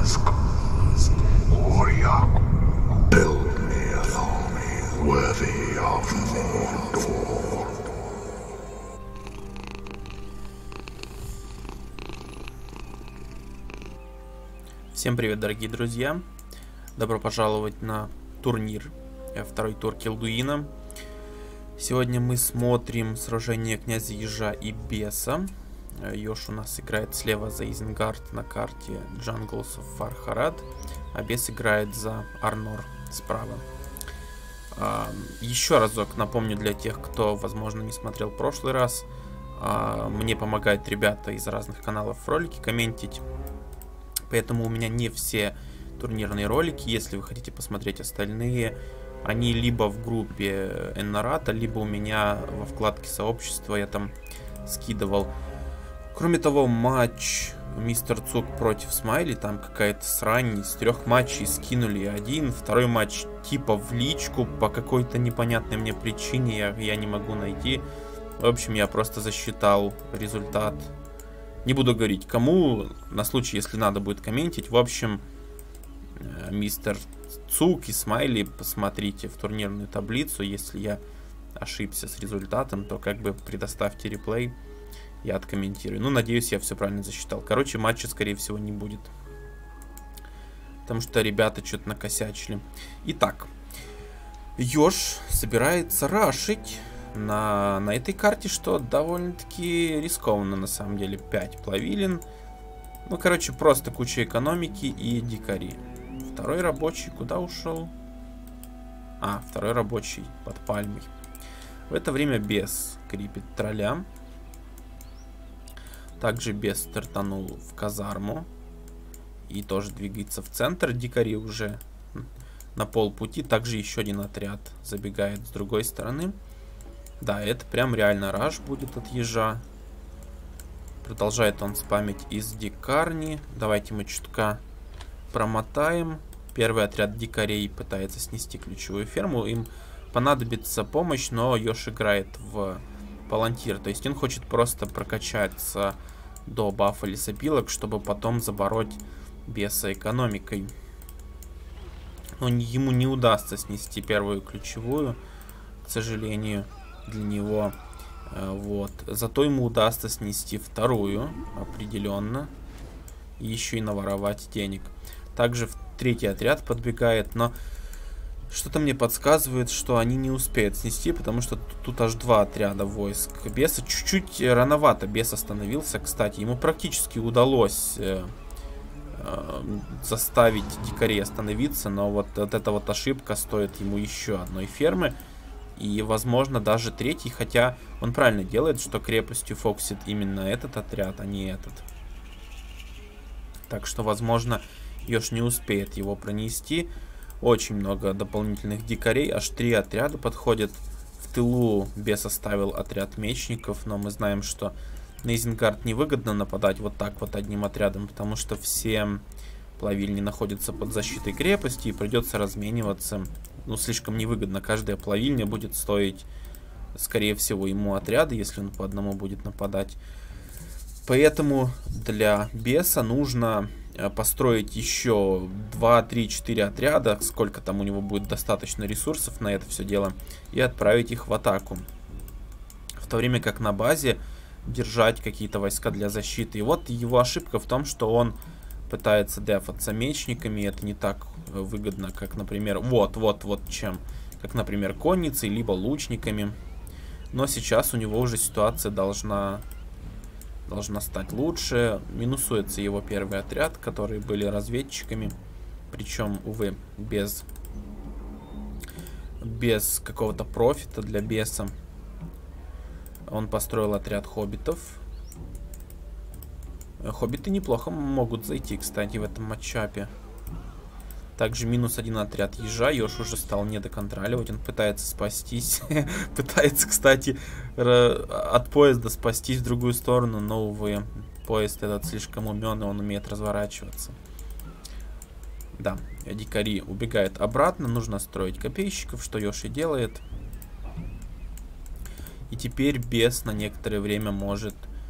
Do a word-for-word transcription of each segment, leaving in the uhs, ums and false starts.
ask, warrior, build me an army worthy of Mordor. Всем привет, дорогие друзья! Добро пожаловать на турнир, второй тур Килдуина. Сегодня мы смотрим сражение князя Ежа и Беса. Ёж у нас играет слева за Изенгард на карте Jungles of Far-Harad, а Бес играет за Арнор справа. Еще разок напомню для тех, кто, возможно, не смотрел в прошлый раз. Мне помогают ребята из разных каналов ролики комментить. Поэтому у меня не все турнирные ролики. Если вы хотите посмотреть остальные, они либо в группе Эннарата, либо у меня во вкладке сообщества, я там скидывал. Кроме того, матч Мистер Цук против Смайли, там какая-то срань, из трех матчей скинули один, второй матч типа в личку, по какой-то непонятной мне причине, я, я не могу найти. В общем, я просто засчитал результат. Не буду говорить кому, на случай, если надо будет комментить. В общем, Мистер Цук и Смайли, посмотрите в турнирную таблицу. Если я ошибся с результатом, то как бы предоставьте реплей, я откомментирую. Ну, надеюсь, я все правильно засчитал. Короче, матча, скорее всего, не будет, потому что ребята что-то накосячили. Итак, Ёж собирается рашить на, на этой карте, что довольно-таки рискованно на самом деле. пять плавилин. Ну, короче, просто куча экономики и дикари. Второй рабочий куда ушел? А, второй рабочий под пальмой. В это время Бес крипит тролля. Также Бес стартанул в казарму и тоже двигается в центр. Дикари уже на полпути. Также еще один отряд забегает с другой стороны. Да, это прям реально раш будет от Ежа. Продолжает он спамить из дикарни. Давайте мы чутка промотаем. Первый отряд дикарей пытается снести ключевую ферму. Им понадобится помощь, но Ёж играет в палантир. То есть он хочет просто прокачаться до бафа лесопилок, чтобы потом забороть Беса экономикой. Но ему не удастся снести первую ключевую, к сожалению, для него. Вот. Зато ему удастся снести вторую, определенно. И еще и наворовать денег. Также третий отряд подбегает, но что-то мне подсказывает, что они не успеют снести, потому что тут, тут аж два отряда войск Беса. Чуть-чуть рановато Бес остановился, кстати. Ему практически удалось э, э, заставить дикарей остановиться, но вот, вот эта вот ошибка стоит ему еще одной фермы. И, возможно, даже третий, хотя он правильно делает, что крепостью фокусит именно этот отряд, а не этот. Так что, возможно, Ёж не успеет его пронести. Очень много дополнительных дикарей, аж три отряда подходят. В тылу Бес оставил отряд мечников, но мы знаем, что на Изенгард невыгодно нападать вот так вот одним отрядом, потому что все плавильни находятся под защитой крепости и придется размениваться. Ну, слишком невыгодно. Каждая плавильня будет стоить, скорее всего, ему отряды, если он по одному будет нападать. Поэтому для Беса нужно построить еще два, три, четыре отряда, сколько там у него будет достаточно ресурсов на это все дело, и отправить их в атаку. В то время как на базе держать какие-то войска для защиты. И вот его ошибка в том, что он пытается дефаться мечниками, и это не так выгодно, как, например, вот, вот, вот чем, как, например, конницей, либо лучниками. Но сейчас у него уже ситуация должна... должна стать лучше. Минусуется его первый отряд, которые были разведчиками. Причем, увы, без, без какого-то профита для Беса. Он построил отряд хоббитов. Хоббиты неплохо могут зайти, кстати, в этом матчапе. Также минус один отряд Ежа. Ёж уже стал недоконтроливать. Он пытается спастись. Пытается, кстати, от поезда спастись в другую сторону. Но, увы, поезд этот слишком умен, и он умеет разворачиваться. Да, дикари убегают обратно. Нужно строить копейщиков, что Ёж и делает. И теперь Бес на некоторое время может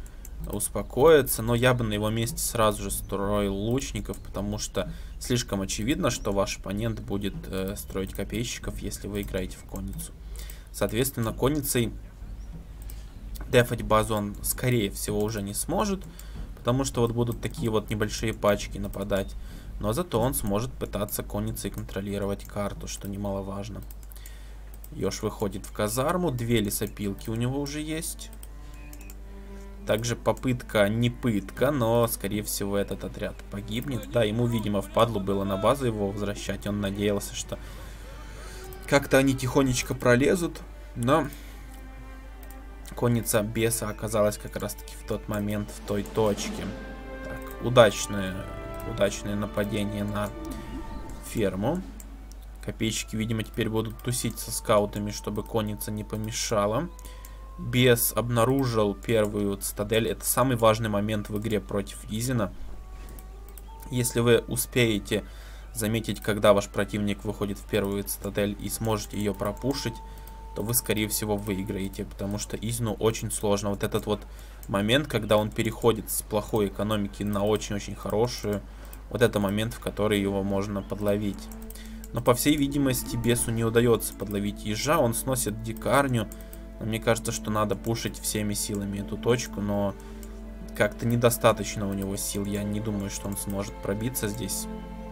успокоиться. Но я бы на его месте сразу же строил лучников, потому что слишком очевидно, что ваш оппонент будет э, строить копейщиков, если вы играете в конницу. Соответственно, конницей дефать базу он, скорее всего, уже не сможет, потому что вот будут такие вот небольшие пачки нападать. Но зато он сможет пытаться конницей контролировать карту, что немаловажно. Ёж выходит в казарму. Две лесопилки у него уже есть. Также попытка не пытка, но, скорее всего, этот отряд погибнет. Да, ему, видимо, впадлу было на базу его возвращать. Он надеялся, что как-то они тихонечко пролезут. Но конница беса оказалась как раз-таки в тот момент в той точке. Так, удачное... Удачное нападение на ферму. Копейщики, видимо, теперь будут тусить со скаутами, чтобы конница не помешала. Бес обнаружил первую цитадель. Это самый важный момент в игре против Изина. Если вы успеете заметить, когда ваш противник выходит в первую цитадель и сможете ее пропушить, то вы, скорее всего, выиграете. Потому что Изину очень сложно. Вот этот вот момент, когда он переходит с плохой экономики на очень-очень хорошую. Вот это момент, в который его можно подловить. Но, по всей видимости, бесу не удается подловить ежа. Он сносит дикарню. Но мне кажется, что надо пушить всеми силами эту точку. Но как-то недостаточно у него сил. Я не думаю, что он сможет пробиться здесь.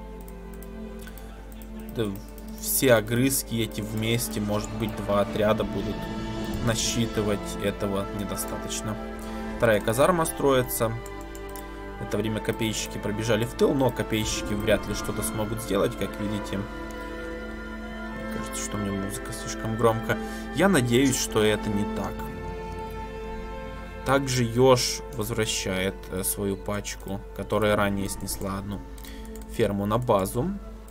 Да, все огрызки эти вместе, может быть, два отряда будут насчитывать. Этого недостаточно. Вторая казарма строится. В это время копейщики пробежали в тыл, но копейщики вряд ли что-то смогут сделать, как видите. Мне кажется, что у меня музыка слишком громко. Я надеюсь, что это не так. Также Ёж возвращает э, свою пачку, которая ранее снесла одну ферму, на базу.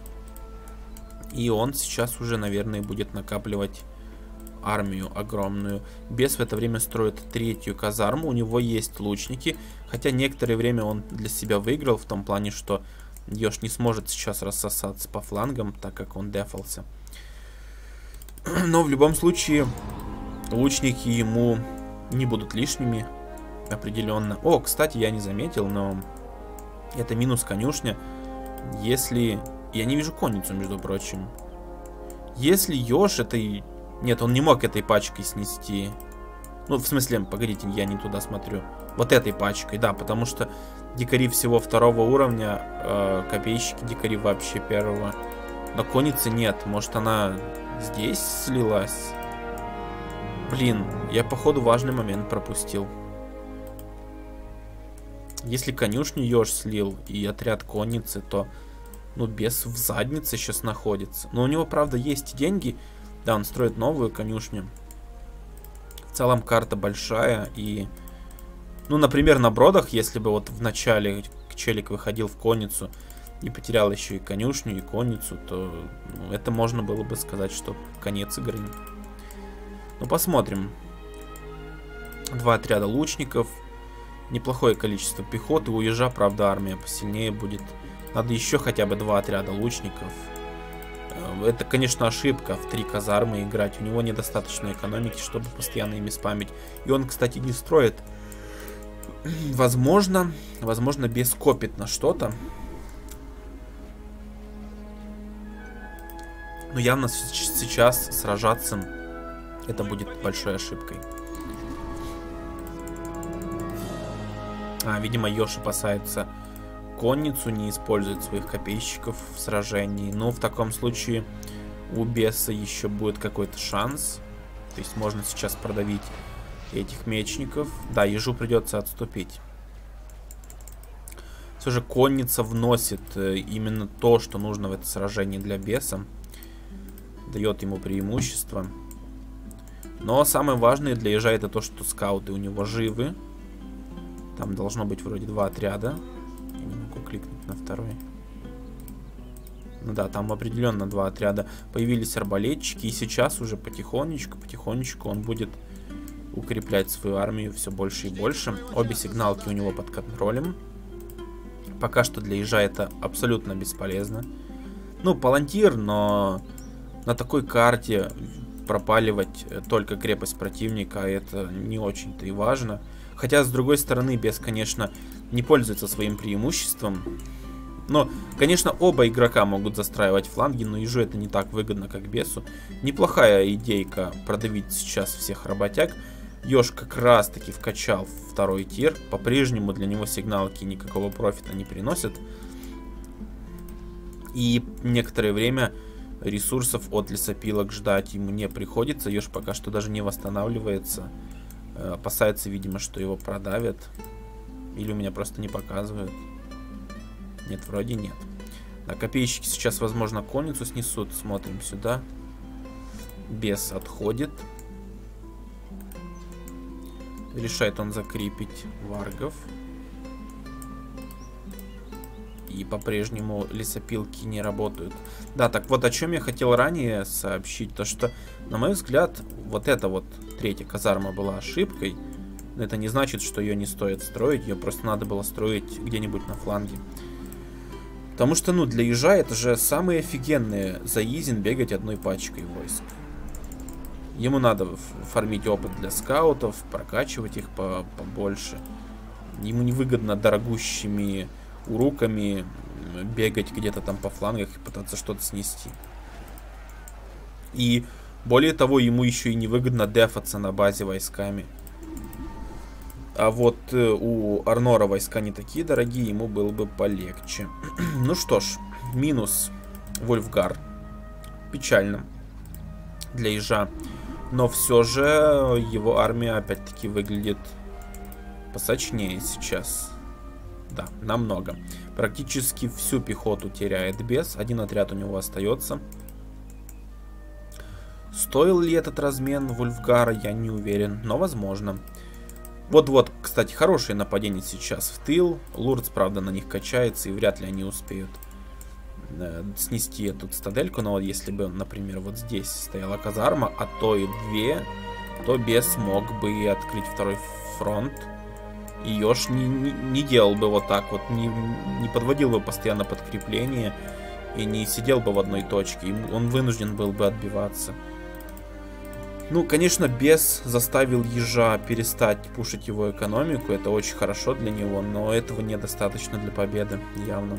И он сейчас уже, наверное, будет накапливать армию огромную. Бес в это время строит третью казарму. У него есть лучники. Хотя некоторое время он для себя выиграл. В том плане, что Ёж не сможет сейчас рассосаться по флангам, так как он дефался. Но в любом случае лучники ему не будут лишними. Определенно. О, кстати, я не заметил, но это минус конюшня. Если... Я не вижу конницу, между прочим. Если Ёж этой... Нет, он не мог этой пачкой снести. Ну, в смысле, погодите, я не туда смотрю. Вот этой пачкой, да, потому что дикари всего второго уровня, э, копейщики дикари вообще первого. Но конницы нет, может она здесь слилась? Блин, я походу важный момент пропустил. Если конюшню Ёж слил и отряд конницы, то, ну, бес в заднице сейчас находится. Но у него, правда, есть деньги. Да, он строит новую конюшню. В целом карта большая. И, ну, например, на бродах, если бы вот в начале челик выходил в конницу и потерял еще и конюшню, и конницу, то ну, это можно было бы сказать, что конец игры. Ну, посмотрим. Два отряда лучников. Неплохое количество пехоты. У ежа, правда, армия посильнее будет. Надо еще хотя бы два отряда лучников. Это, конечно, ошибка в три казармы играть. У него недостаточно экономики, чтобы постоянно ими спамить. И он, кстати, не строит. Возможно, возможно, бес копит на что-то. Но явно сейчас сражаться это будет большой ошибкой. А, видимо, Ёж опасается конницу, не использует своих копейщиков в сражении. Но в таком случае у беса еще будет какой-то шанс. То есть можно сейчас продавить этих мечников. Да, ежу придется отступить. Все же конница вносит именно то, что нужно в это сражение для беса. Дает ему преимущество. Но самое важное для ежа это то, что скауты у него живы. Там должно быть вроде два отряда. Я не могу кликнуть на второй. Ну да, там определенно два отряда. Появились арбалетчики. И сейчас уже потихонечку, потихонечку он будет укреплять свою армию все больше и больше. Обе сигналки у него под контролем. Пока что для ежа это абсолютно бесполезно. Ну, палантир, но на такой карте пропаливать только крепость противника это не очень-то и важно. Хотя, с другой стороны, бес, конечно, не пользуется своим преимуществом. Но, конечно, оба игрока могут застраивать фланги, но ежу это не так выгодно, как бесу. Неплохая идейка продавить сейчас всех работяг. Еж как раз таки вкачал второй тир. По-прежнему для него сигналки никакого профита не приносят. И некоторое время ресурсов от лесопилок ждать ему не приходится. Еж пока что даже не восстанавливается. Опасается, видимо, что его продавят. Или у меня просто не показывают. Нет, вроде нет. Да, копейщики сейчас, возможно, конницу снесут. Смотрим сюда. Бес отходит. Решает он закрепить варгов. И по-прежнему лесопилки не работают. Да, так вот о чем я хотел ранее сообщить. То, что, на мой взгляд, вот эта вот третья казарма была ошибкой. Но это не значит, что ее не стоит строить. Ее просто надо было строить где-нибудь на фланге. Потому что, ну, для ежа это же самые офигенные за изин бегать одной пачкой войск. Ему надо фармить опыт для скаутов, прокачивать их по побольше. Ему невыгодно дорогущими уруками бегать где-то там по флангах и пытаться что-то снести. И более того, ему еще и невыгодно дефаться на базе войсками. А вот э, у Арнора войска не такие дорогие, ему было бы полегче. Ну что ж, минус Вульфгар. Печально для ежа. Но все же его армия опять-таки выглядит посочнее сейчас. Да, намного. Практически всю пехоту теряет бес. Один отряд у него остается. Стоил ли этот размен Вульфгара, я не уверен, но возможно. Вот-вот, кстати, хорошее нападение сейчас в тыл. Лурдс, правда, на них качается, и вряд ли они успеют э, снести эту цитадельку. Но вот если бы, например, вот здесь стояла казарма, а то и две, то бес мог бы открыть второй фронт. И еж не, не, не делал бы вот так вот, не, не подводил бы постоянно подкрепление и не сидел бы в одной точке. Он вынужден был бы отбиваться. Ну, конечно, бес заставил ежа перестать пушить его экономику. Это очень хорошо для него, но этого недостаточно для победы, явно.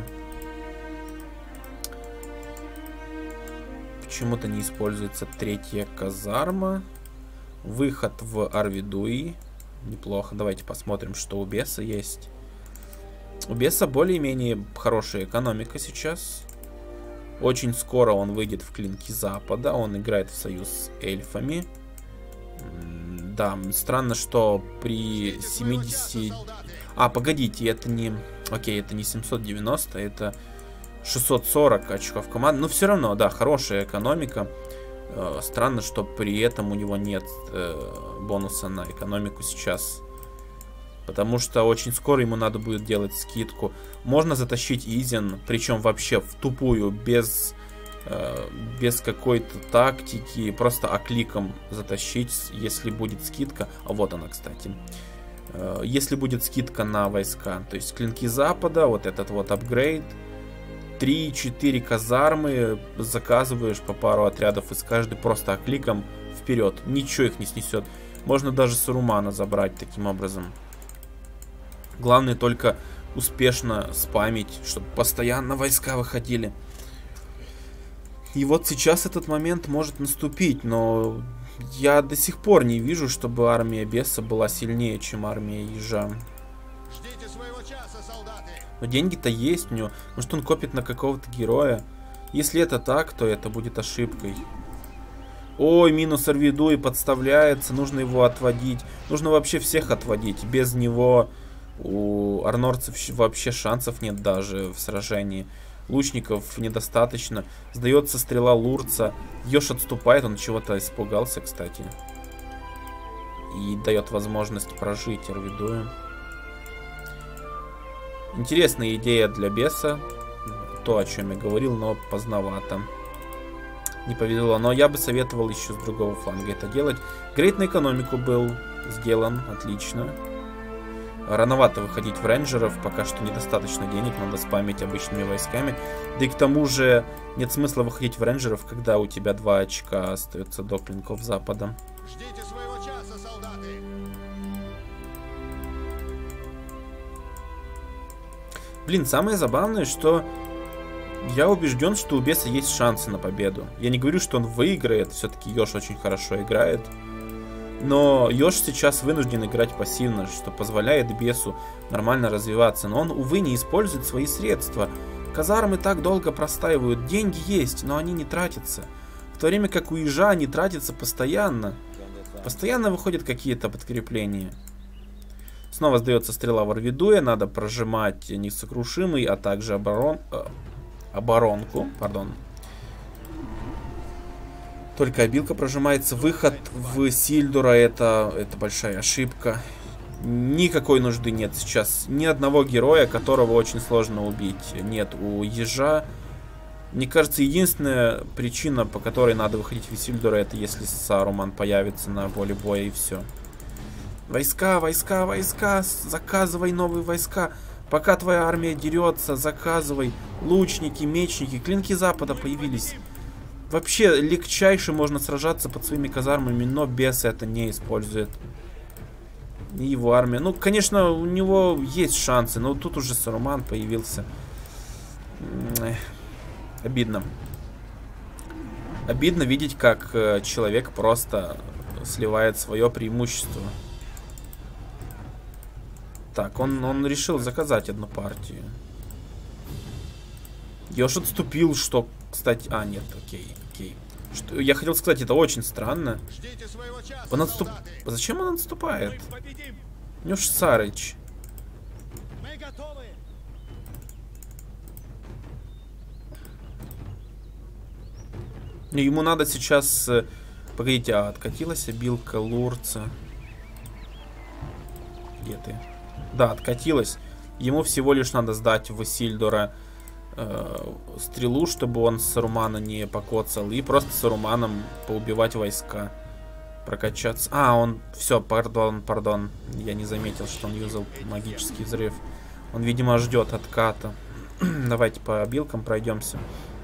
Почему-то не используется третья казарма. Выход в Арвидуи. Неплохо. Давайте посмотрим, что у беса есть. У беса более-менее хорошая экономика сейчас. Очень скоро он выйдет в клинки Запада. Он играет в союз с эльфами. Да, странно, что при семидесяти... А, погодите, это не... Окей, это не семьсот девяносто, это шестьсот сорок очков команды. Но все равно, да, хорошая экономика. Странно, что при этом у него нет э, бонуса на экономику сейчас. Потому что очень скоро ему надо будет делать скидку. Можно затащить изин, причем вообще в тупую, без, э, без какой-то тактики. Просто окликом затащить, если будет скидка. А вот она, кстати. Э, если будет скидка на войска. То есть клинки Запада, вот этот вот апгрейд. три-четыре казармы, заказываешь по пару отрядов из каждой, просто кликом вперед. Ничего их не снесет. Можно даже Сарумана забрать таким образом. Главное только успешно спамить, чтобы постоянно войска выходили. И вот сейчас этот момент может наступить, но я до сих пор не вижу, чтобы армия беса была сильнее, чем армия ежа. Но деньги-то есть у него. Может, он копит на какого-то героя. Если это так, то это будет ошибкой. Ой, минус Арвидуи подставляется. Нужно его отводить. Нужно вообще всех отводить. Без него у арнорцев вообще шансов нет даже в сражении. Лучников недостаточно. Сдается стрела Лурдса. Еж отступает. Он чего-то испугался, кстати. И дает возможность прожить Арвидую. Интересная идея для беса. То, о чем я говорил, но поздновато. Не повезло. Но я бы советовал еще с другого фланга это делать. Грейд на экономику был сделан. Отлично. Рановато выходить в рейнджеров. Пока что недостаточно денег. Надо спамить обычными войсками. Да и к тому же нет смысла выходить в рейнджеров, когда у тебя два очка остается до клинков Запада. Ждите своего часа, солдаты! Блин, самое забавное, что я убежден, что у Беса есть шансы на победу. Я не говорю, что он выиграет, все-таки Йош очень хорошо играет. Но Йош сейчас вынужден играть пассивно, что позволяет Бесу нормально развиваться. Но он, увы, не использует свои средства. Казармы так долго простаивают, деньги есть, но они не тратятся. В то время как у Ежа они тратятся постоянно. Постоянно выходят какие-то подкрепления. Снова сдается стрела в Арвидуя, надо прожимать несокрушимый, а также оборон... Э, оборонку. Пардон. Только обилка прожимается. Выход в Сильдура это, это большая ошибка. Никакой нужды нет сейчас. Ни одного героя, которого очень сложно убить. Нет у Ежа. Мне кажется, единственная причина, по которой надо выходить в Исильдура, это если Саруман появится на поле боя, и все. Войска, войска, войска, заказывай новые войска. Пока твоя армия дерется, заказывай. Лучники, мечники, клинки Запада появились. Вообще, легчайше можно сражаться под своими казармами, но Бес это не использует. И его армия. Ну, конечно, у него есть шансы, но тут уже Саруман появился. Эх, обидно. Обидно видеть, как человек просто сливает свое преимущество. Так, он, он решил заказать одну партию. Йош отступил, что, кстати... А, нет, окей, окей. Что, я хотел сказать, это очень странно. Он отступ... Зачем он отступает? У него ж Сарыч. Ему надо сейчас... Погодите, а откатилась обилка Лурца? Где ты? Да, откатилась. Ему всего лишь надо сдать в Исильдура э, стрелу, чтобы он Сарумана не покоцал. И просто Саруманом поубивать войска. Прокачаться. А, он... Все, пардон, пардон. Я не заметил, что он юзал магический взрыв. Он, видимо, ждет отката. Давайте по обилкам пройдемся.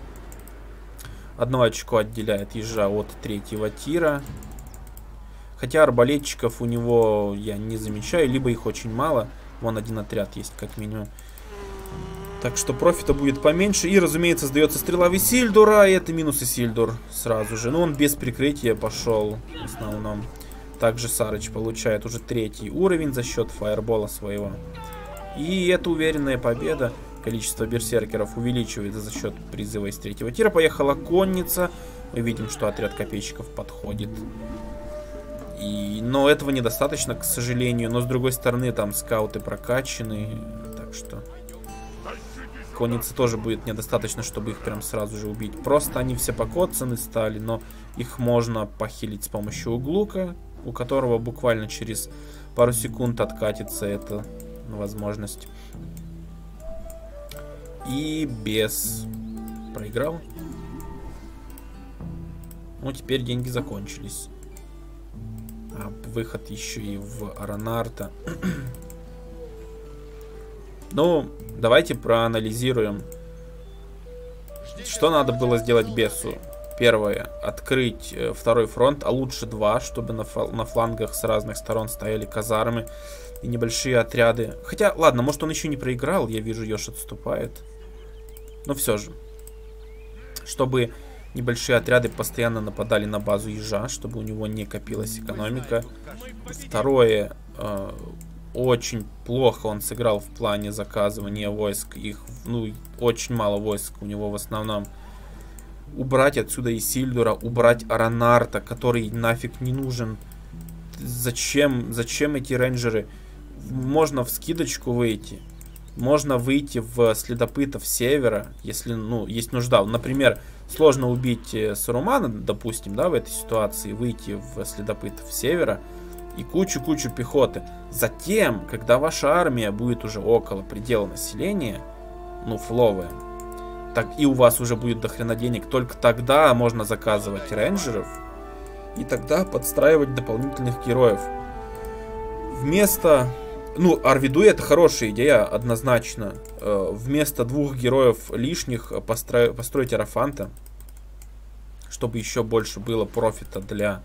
Одно очко отделяет Ежа от третьего тира. Хотя арбалетчиков у него я не замечаю, либо их очень мало. Вон один отряд есть, как минимум. Так что профита будет поменьше. И, разумеется, сдается стрела в Исильдура. И это минус Исильдур сразу же. Но он без прикрытия пошел в основном. Также Сарыч получает уже третий уровень за счет фаербола своего. И это уверенная победа. Количество берсеркеров увеличивается за счет призыва из третьего тира. Поехала конница. Мы видим, что отряд копейщиков подходит. И, но этого недостаточно, к сожалению. Но с другой стороны, там скауты прокачаны. Так что конницы тоже будет недостаточно, чтобы их прям сразу же убить. Просто они все покоцаны стали. Но их можно похилить с помощью углука, у которого буквально через пару секунд откатится эта возможность. И Бес проиграл. Ну, теперь деньги закончились. А выход еще и в Аронарта. Ну, давайте проанализируем, что надо было сделать Бесу. Первое. Открыть второй фронт, а лучше два, чтобы на, на флангах с разных сторон стояли казармы и небольшие отряды. Хотя, ладно, может он еще не проиграл. Я вижу, Йош отступает. Но все же. Чтобы небольшие отряды постоянно нападали на базу Ежа, чтобы у него не копилась экономика. Второе. Э, очень плохо он сыграл в плане заказывания войск. Их, ну, очень мало войск у него в основном. Убрать отсюда Исильдура, убрать Аронарта, который нафиг не нужен. Зачем, зачем эти рейнджеры? Можно в скидочку выйти. Можно выйти в следопытов севера, если, ну, есть нужда. Например, сложно убить Сарумана, допустим, да, в этой ситуации, выйти в следопытов севера и кучу-кучу пехоты. Затем, когда ваша армия будет уже около предела населения, ну, фловая, так и у вас уже будет дохрена денег, только тогда можно заказывать рейнджеров и тогда подстраивать дополнительных героев. Вместо... Ну, Арвидуй это хорошая идея, однозначно. Э, вместо двух героев лишних постро... построить Арафанта, чтобы еще больше было профита для,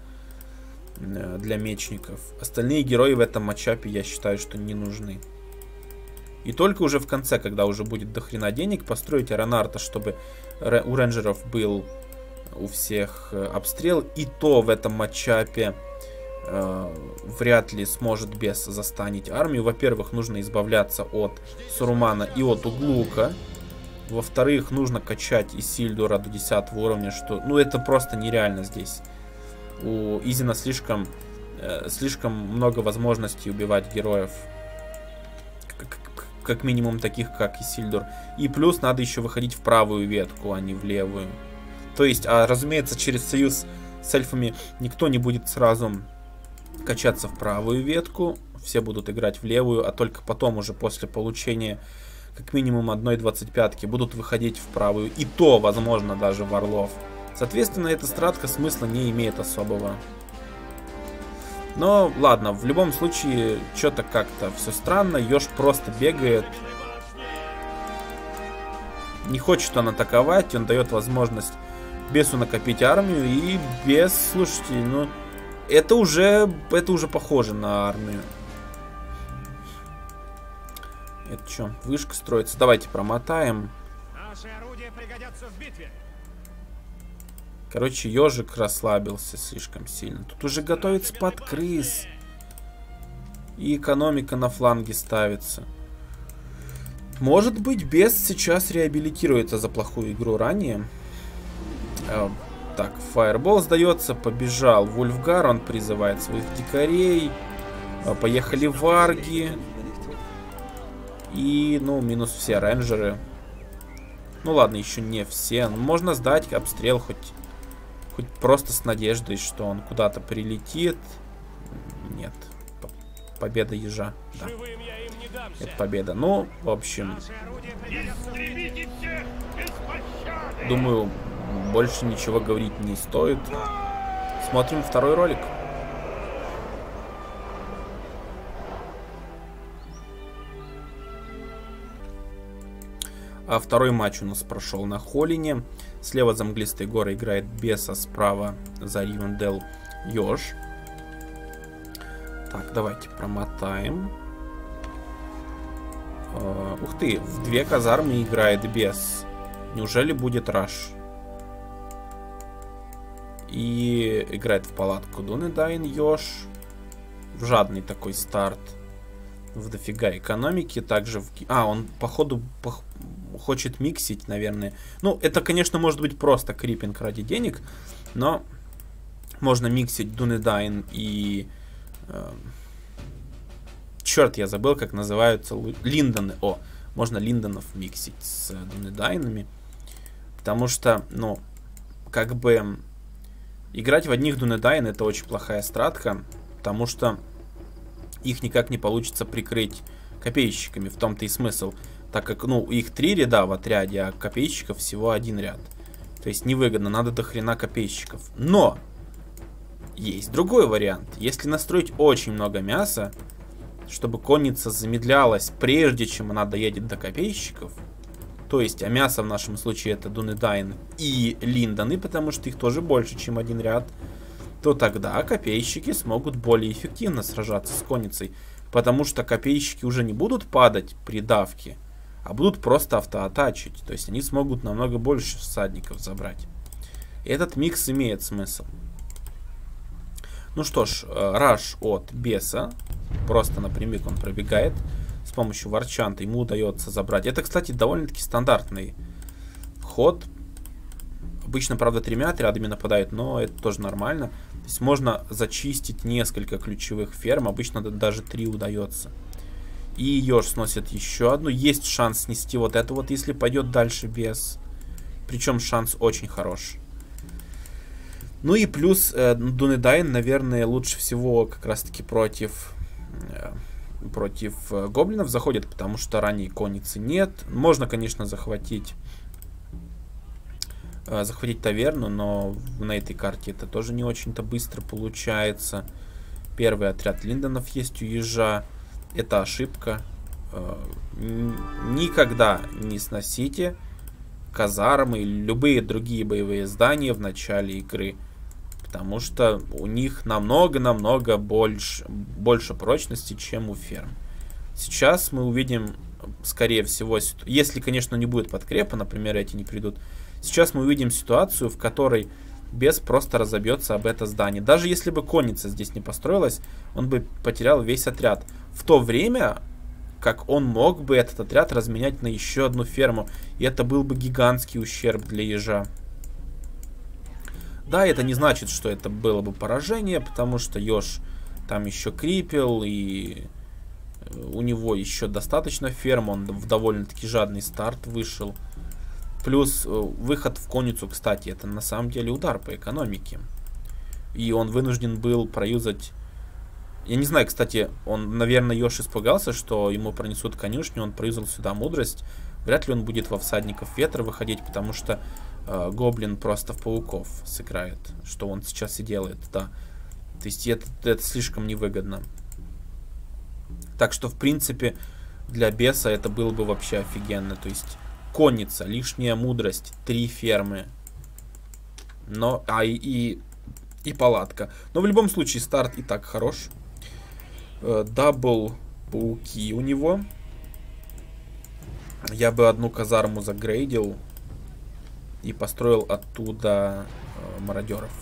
э, для мечников. Остальные герои в этом матчапе, я считаю, что не нужны. И только уже в конце, когда уже будет дохрена денег, построить Аронарта, чтобы у рейнджеров был у всех обстрел. И то в этом матчапе э, вряд ли сможет бес застанить армию. Во-первых, нужно избавляться от Сарумана и от Углука. Во-вторых, нужно качать Исильдура до десятого уровня, что, ну, это просто нереально здесь. У Изина слишком, э, слишком много возможностей убивать героев. Как минимум таких, как Исильдур. И плюс надо еще выходить в правую ветку, а не в левую. То есть, а разумеется, через союз с эльфами никто не будет сразу качаться в правую ветку. Все будут играть в левую, а только потом уже после получения как минимум одной двадцать пятки будут выходить в правую. И то, возможно, даже в орлов. Соответственно, эта стратка смысла не имеет особого. Но ладно, в любом случае, что-то как-то все странно. Ёж просто бегает. Не хочет он атаковать, он дает возможность бесу накопить армию. И бес, слушайте, ну, это уже, это уже похоже на армию. Это что, вышка строится? Давайте промотаем. Наши орудия пригодятся в битве. Короче, ежик расслабился слишком сильно. Тут уже готовится под крыс. И экономика на фланге ставится. Может быть, бес сейчас реабилитируется за плохую игру ранее. Э, так, фаербол сдается. Побежал Вульфгар. Он призывает своих дикарей. Э, поехали варги. И, ну, минус все рейнджеры. Ну ладно, еще не все. Можно сдать обстрел хоть... Хоть просто с надеждой, что он куда-то прилетит. Нет. Победа ежа. Да. Это победа. Ну, в общем... Думаю, больше ничего говорить не стоит. Смотрим второй ролик. А второй матч у нас прошел на Холлине. Слева за Мглистой горой играет беса, справа за Ривендел Ёж. Так, давайте промотаем. Uh, ух ты, в две казармы играет бес. Неужели будет раш? И играет в палатку Дунедайн Ёж. В жадный такой старт. В дофига экономики. Также в... А, он походу по... хочет миксить, наверное. Ну, это, конечно, может быть просто крипинг ради денег. Но можно миксить Дунедайн и... Э... Черт, я забыл, как называются Линдоны. О, можно Линдонов миксить с Дунедайнами. Потому что, ну, как бы... Играть в одних Дунедайн — это очень плохая стратка. Потому что их никак не получится прикрыть копейщиками. В том-то и смысл. Так как, ну, их три ряда в отряде, а копейщиков всего один ряд. То есть невыгодно, надо до хрена копейщиков. Но есть другой вариант. Если настроить очень много мяса, чтобы конница замедлялась, прежде чем она доедет до копейщиков, то есть, а мясо в нашем случае это Дунедайн и Линдоны, потому что их тоже больше, чем один ряд, то тогда копейщики смогут более эффективно сражаться с конницей. Потому что копейщики уже не будут падать при давке, а будут просто автоатачить. То есть они смогут намного больше всадников забрать. И этот микс имеет смысл. Ну что ж, раш от беса. Просто напрямик он пробегает. С помощью варчанта ему удается забрать. Это, кстати, довольно-таки стандартный ход. Обычно, правда, тремя отрядами нападают, но это тоже нормально. То есть можно зачистить несколько ключевых ферм. Обычно даже три удается. И Ёж сносит еще одну. Есть шанс снести вот это вот, если пойдет дальше бес. Причем шанс очень хорош. Ну и плюс э, Дунедайн, наверное, лучше всего как раз-таки против, э, против э, гоблинов заходит, потому что ранней конницы нет. Можно, конечно, захватить, э, захватить таверну, но на этой карте это тоже не очень-то быстро получается. Первый отряд Линдонов есть у ежа. Это ошибка. Никогда не сносите казармы или любые другие боевые здания в начале игры. Потому что у них намного-намного больше, больше прочности, чем у ферм. Сейчас мы увидим скорее всего, если, конечно, не будет подкрепа, например, эти не придут, сейчас мы увидим ситуацию, в которой бес просто разобьется об это здание. Даже если бы конница здесь не построилась, он бы потерял весь отряд. В то время, как он мог бы этот отряд разменять на еще одну ферму, и это был бы гигантский ущерб для ежа. Да, это не значит, что это было бы поражение, потому что еж там еще крипел, и у него еще достаточно ферм, он в довольно-таки жадный старт вышел. Плюс выход в конницу, кстати, это на самом деле удар по экономике. И он вынужден был проюзать... Я не знаю, кстати, он, наверное, еж испугался, что ему пронесут конюшню, он проюзал сюда мудрость. Вряд ли он будет во всадников ветра выходить, потому что э, гоблин просто в пауков сыграет, что он сейчас и делает, да. То есть это, это слишком невыгодно. Так что, в принципе, для беса это было бы вообще офигенно. То есть конница, лишняя мудрость, три фермы. Но, а и, и, и палатка. Но в любом случае старт и так хорош. Дабл пауки у него. Я бы одну казарму загрейдил и построил оттуда э, мародеров.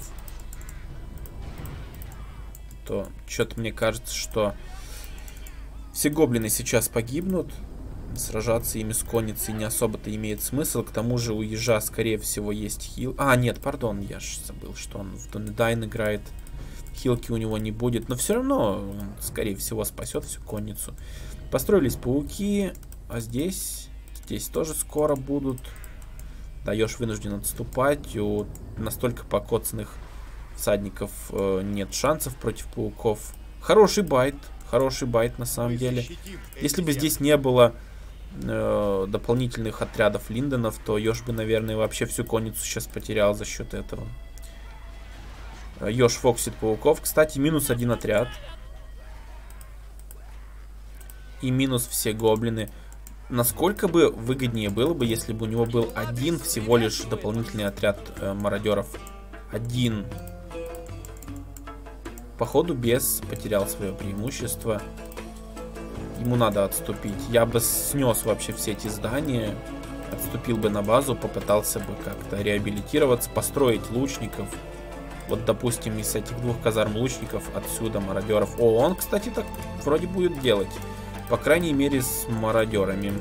То что-то мне кажется, что все гоблины сейчас погибнут. Сражаться ими с конницей не особо-то имеет смысл. К тому же у ежа, скорее всего, есть хил. А, нет, пардон, я же забыл, что он в Дунедайн играет. Хилки у него не будет. Но все равно он, скорее всего, спасет всю конницу. Построились пауки. А здесь... Здесь тоже скоро будут. Да, еж вынужден отступать. У настолько покоцанных всадников э, нет шансов против пауков. Хороший байт. Хороший байт на самом деле. Если бы здесь не было э, дополнительных отрядов линдонов, то еж бы, наверное, вообще всю конницу сейчас потерял за счет этого. Еж фоксит пауков. Кстати, минус один отряд. И минус все гоблины. Насколько бы выгоднее было бы, если бы у него был один всего лишь дополнительный отряд э, мародеров. Один. Походу бес потерял свое преимущество. Ему надо отступить. Я бы снес вообще все эти здания. Отступил бы на базу, попытался бы как-то реабилитироваться, построить лучников. Вот, допустим, из этих двух казарм лучников отсюда мародеров. О, он, кстати, так вроде будет делать. По крайней мере, с мародерами.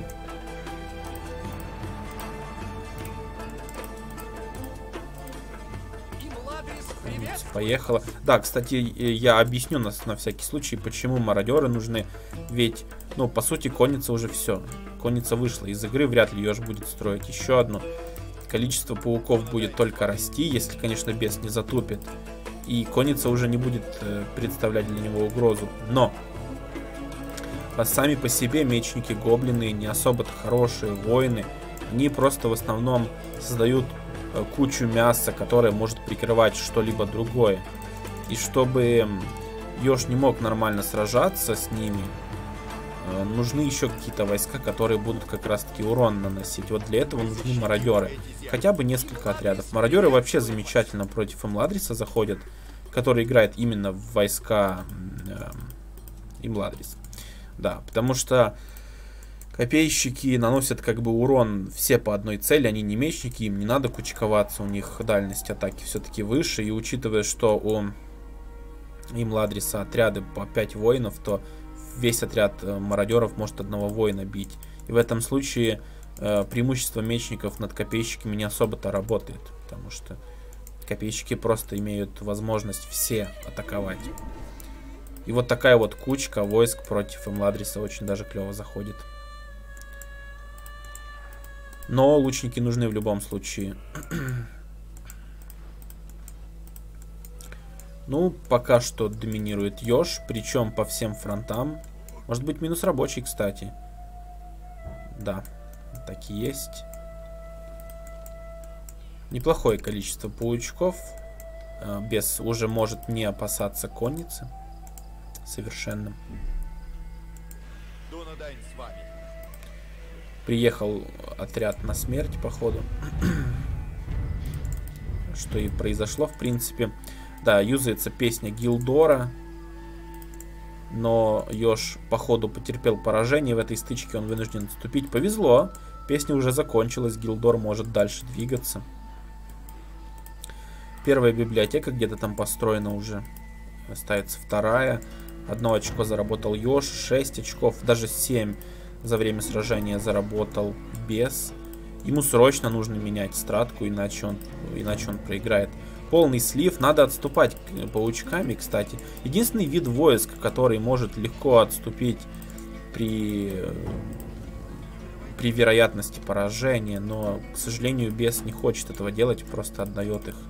Поехала. Да, кстати, я объясню нас на всякий случай, почему мародеры нужны. Ведь, ну, по сути, конница уже все. Конница вышла из игры, вряд ли еж будет строить еще одну. Количество пауков будет только расти, если, конечно, бес не затупит. И конница уже не будет э, представлять для него угрозу. Но сами по себе мечники гоблины не особо-то хорошие воины. Они просто в основном создают э, кучу мяса, которое может прикрывать что-либо другое. И чтобы еж не мог нормально сражаться с ними, э, нужны еще какие-то войска, которые будут как раз-таки урон наносить. Вот для этого нужны мародеры. Хотя бы несколько отрядов. Мародеры вообще замечательно против Имладриса заходят, который играет именно в войска э, Имладрис. Да, потому что копейщики наносят как бы урон все по одной цели, они не мечники, им не надо кучковаться, у них дальность атаки все-таки выше. И учитывая, что у Имладриса отряды по пять воинов, то весь отряд мародеров может одного воина бить. И в этом случае э, преимущество мечников над копейщиками не особо-то работает, потому что копейщики просто имеют возможность все атаковать. И вот такая вот кучка войск против Имладриса очень даже клево заходит. Но лучники нужны в любом случае. Ну, пока что доминирует еж, причем по всем фронтам. Может быть, минус рабочий, кстати. Да, так и есть. Неплохое количество паучков. Бес уже может не опасаться конницы. Совершенно. Приехал отряд на смерть, походу. Что и произошло, в принципе. Да, юзается песня Гилдора. Но Ёж, походу, потерпел поражение в этой стычке, он вынужден отступить. Повезло, песня уже закончилась, Гилдор может дальше двигаться. Первая библиотека где-то там построена уже. Ставится вторая. Одно очко заработал Ёж, шесть очков, даже семь за время сражения заработал Бес. Ему срочно нужно менять стратку, иначе он, иначе он проиграет. Полный слив, надо отступать паучками, кстати. Единственный вид войск, который может легко отступить при, при вероятности поражения, но, к сожалению, Бес не хочет этого делать, просто отдает их.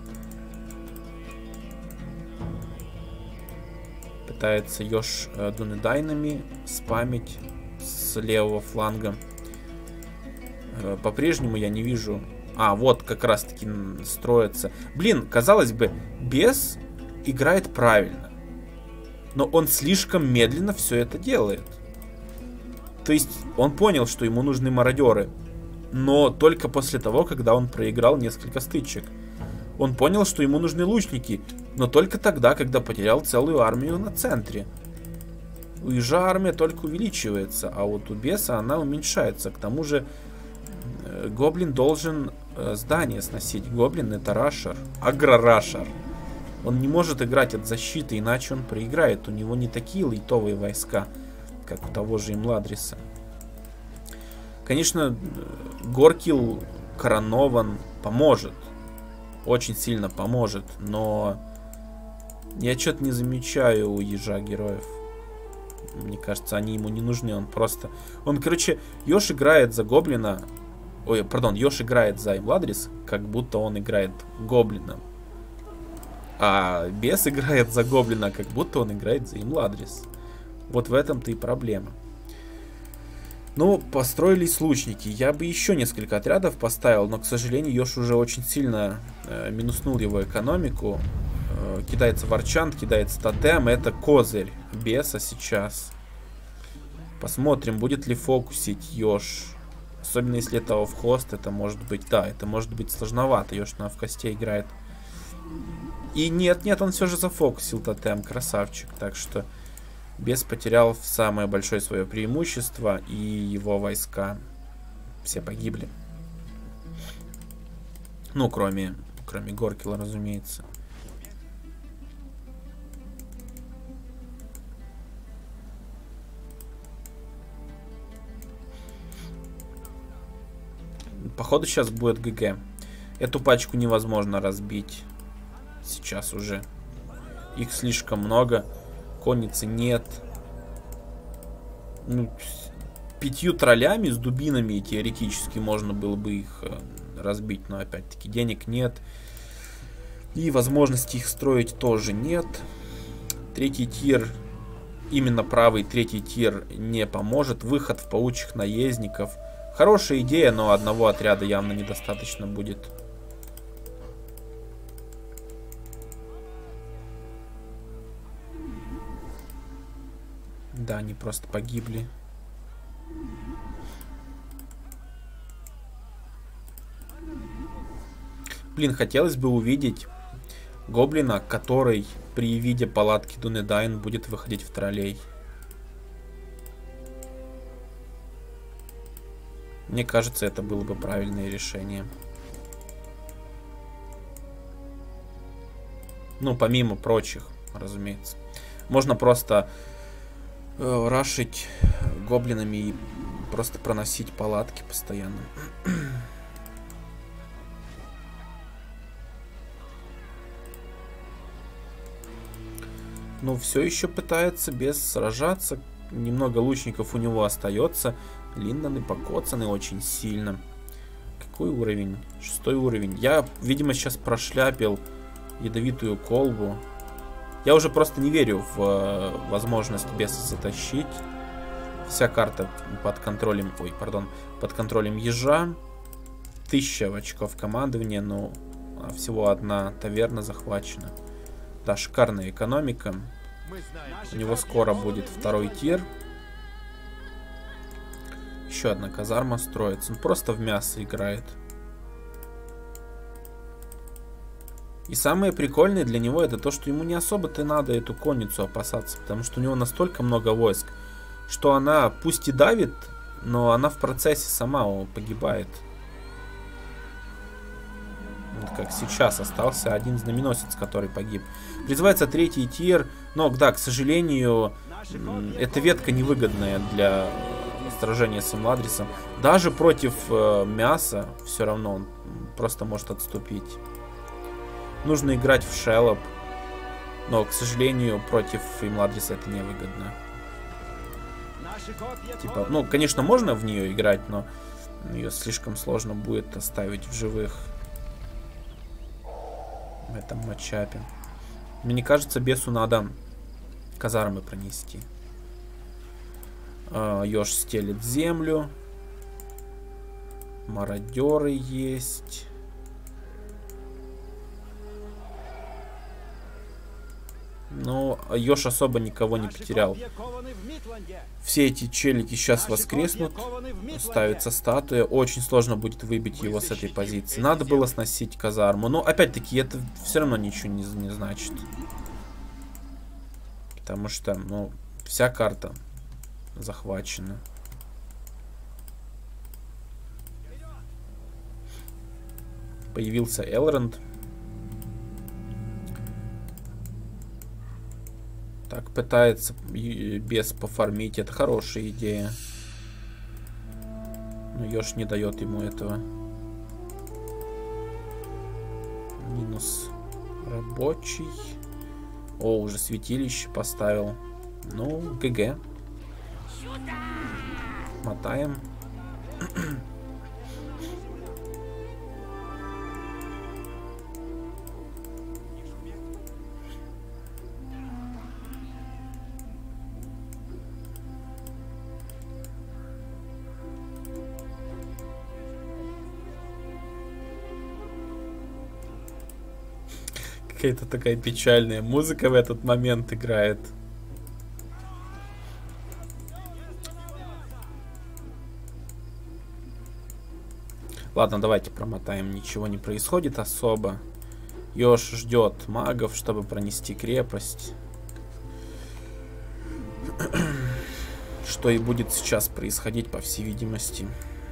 Пытается Ёж Дунедайнами спамить с левого фланга. По-прежнему я не вижу... А, вот как раз таки строится. Блин, казалось бы, Бес играет правильно. Но он слишком медленно все это делает. То есть он понял, что ему нужны мародеры. Но только после того, когда он проиграл несколько стычек. Он понял, что ему нужны лучники. Но только тогда, когда потерял целую армию на центре. У Ежа армия только увеличивается, а вот у Беса она уменьшается. К тому же Гоблин должен здание сносить. Гоблин — это рашер. Агрорашер. Он не может играть от защиты, иначе он проиграет. У него не такие лайтовые войска, как у того же Имладриса. Конечно, Горкил коронован поможет. Очень сильно поможет. Но я что-то не замечаю у Ежа героев. Мне кажется, они ему не нужны. Он просто... Он, короче, Ёж играет за Гоблина... Ой, пардон, Ёж играет за Имладрис, как будто он играет Гоблином. А Бес играет за Гоблина, как будто он играет за Имладрис. Вот в этом-то и проблема. Ну, построились лучники. Я бы еще несколько отрядов поставил, но, к сожалению, Ёж уже очень сильно э, минуснул его экономику. Э, кидается Варчант, кидается Тотем. Это козырь Беса сейчас. Посмотрим, будет ли фокусить Ёж. Особенно если это оффхост, это может быть, да, это может быть сложновато. Ёж на оффхосте играет. И нет, нет, он все же зафокусил Тотем, красавчик. Так что Бес потерял самое большое свое преимущество, и его войска все погибли. Ну, кроме, кроме Горкила, разумеется. Походу сейчас будет ГГ. Эту пачку невозможно разбить. Сейчас уже. Их слишком много. Конницы нет. Ну, пятью троллями с дубинами теоретически можно было бы их разбить. Но опять-таки денег нет. И возможности их строить тоже нет. Третий тир, именно правый третий тир не поможет. Выход в паучьих наездников. Хорошая идея, но одного отряда явно недостаточно будет. Да, они просто погибли. Блин, хотелось бы увидеть гоблина, который при виде палатки Дунедайн будет выходить в троллей. Мне кажется, это было бы правильное решение. Ну, помимо прочих, разумеется. Можно просто э, рашить гоблинами и просто проносить палатки постоянно. Но все еще пытается без сражаться. Немного лучников у него остается. Линдоны покоцаны очень сильно. Какой уровень? Шестой уровень. Я, видимо, сейчас прошляпил ядовитую колбу. Я уже просто не верю в э, возможность беса затащить. Вся карта под контролем... Ой, пардон. Под контролем Ежа. Тысяча очков командования, но всего одна таверна захвачена. Да, шикарная экономика. У него скоро будет второй тир. Еще одна казарма строится. Он просто в мясо играет. И самое прикольное для него это то, что ему не особо-то надо эту конницу опасаться, потому что у него настолько много войск, что она пусть и давит, но она в процессе сама погибает. Вот как сейчас остался один знаменосец, который погиб. Призывается третий тир, но да, к сожалению, эта ветка невыгодная для сражения с Имладрисом. Даже против э, мяса все равно он просто может отступить. Нужно играть в Шеллоп, но, к сожалению, против Имладриса это невыгодно. Типа, ну, конечно, можно в нее играть, но ее слишком сложно будет оставить в живых в этом матчапе. Мне кажется, бесу надо казармы пронести. Ёж стелит землю. Мародеры есть. Но Ёж особо никого не потерял. Все эти челики сейчас воскреснут. Ставится статуя. Очень сложно будет выбить его с этой позиции. Надо было сносить казарму. Но опять-таки это все равно ничего не, не значит. Потому что, ну, вся карта захвачена. Появился Элронд. Так, пытается бес пофармить. Это хорошая идея. Но Ёж не дает ему этого. Минус рабочий. О, уже святилище поставил. Ну, ГГ. Мотаем. Какая-то такая печальная музыка в этот момент играет. Ладно, давайте промотаем. Ничего не происходит особо. Ёж ждет магов, чтобы пронести крепость. Что и будет сейчас происходить, по всей видимости.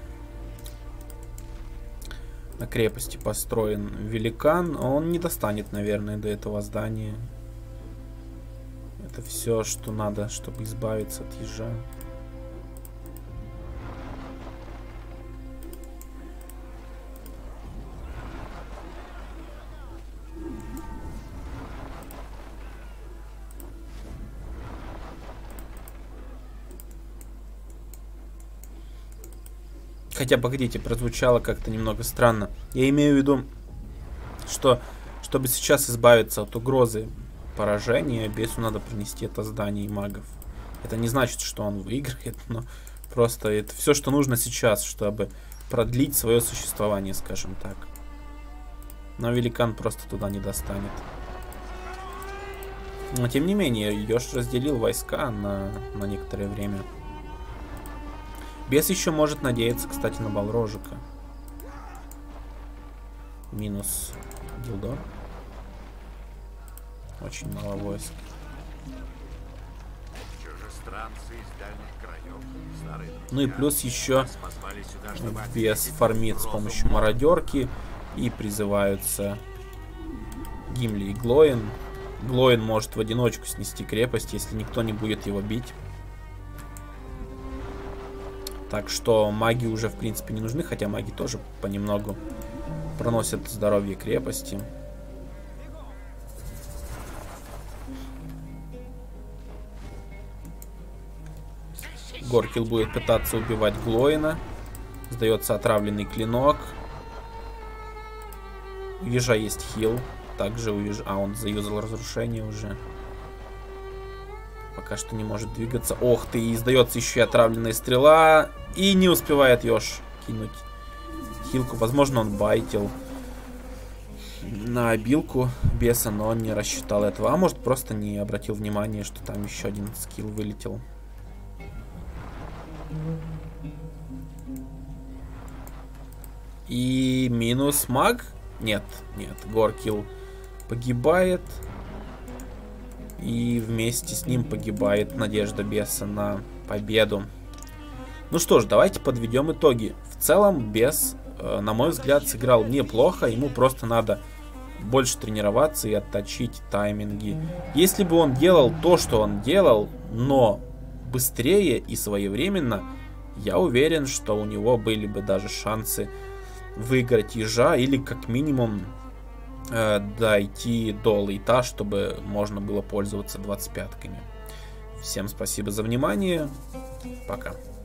На крепости построен великан. Он не достанет, наверное, до этого здания. Это все, что надо, чтобы избавиться от ежа. Хотя, погодите, прозвучало как-то немного странно. Я имею в виду, что, чтобы сейчас избавиться от угрозы поражения, бесу надо принести это здание магов. Это не значит, что он выиграет, но просто это все, что нужно сейчас, чтобы продлить свое существование, скажем так. Но великан просто туда не достанет. Но, тем не менее, Ёж разделил войска на, на некоторое время. Бес еще может надеяться, кстати, на Балрожика. Минус Гилдор. Очень мало войск. Ну и плюс еще бес фармит с помощью мародерки. И призываются Гимли и Глоин. Глоин может в одиночку снести крепость, если никто не будет его бить. Так что маги уже, в принципе, не нужны, хотя маги тоже понемногу проносят здоровье крепости. Горкил будет пытаться убивать Глоина. Сдается отравленный клинок. У ежа есть хил. Также у ежа... А, он заюзал разрушение уже. Пока что не может двигаться. Ох ты, и издается еще и отравленная стрела. И не успевает Ёж кинуть хилку. Возможно, он байтил на обилку беса, но он не рассчитал этого. А может, просто не обратил внимания, что там еще один скилл вылетел. И минус маг? Нет, нет. Горкил погибает. И вместе с ним погибает надежда Беса на победу. Ну что ж, давайте подведем итоги. В целом, Бес, э, на мой взгляд, сыграл неплохо. Ему просто надо больше тренироваться и отточить тайминги. Если бы он делал то, что он делал, но быстрее и своевременно, я уверен, что у него были бы даже шансы выиграть ежа или как минимум э, дойти до лейта, чтобы можно было пользоваться двадцать пятками. Всем спасибо за внимание. Пока.